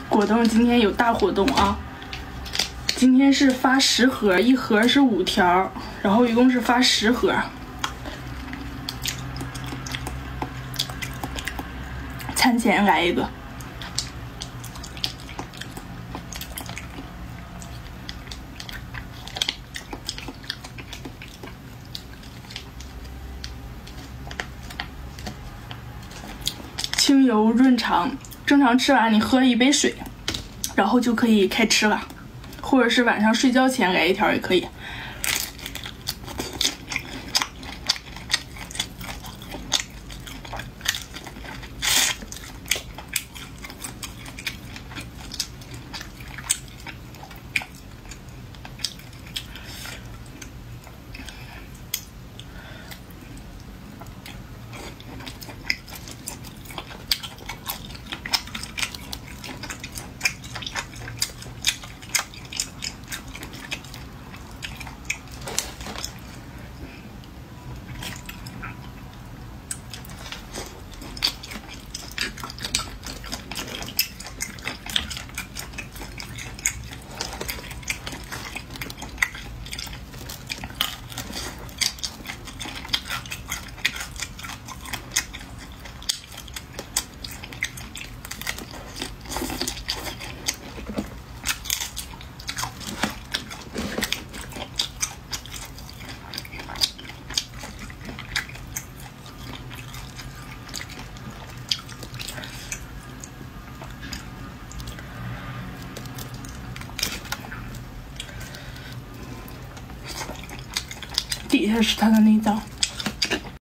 果冻今天有大活动啊！今天是发10盒，一盒是5条，然后一共是发10盒。餐前来一个。清油润肠，正常吃完你喝一杯水，然后就可以开吃了，或者是晚上睡觉前来一条也可以。底下是它的内脏。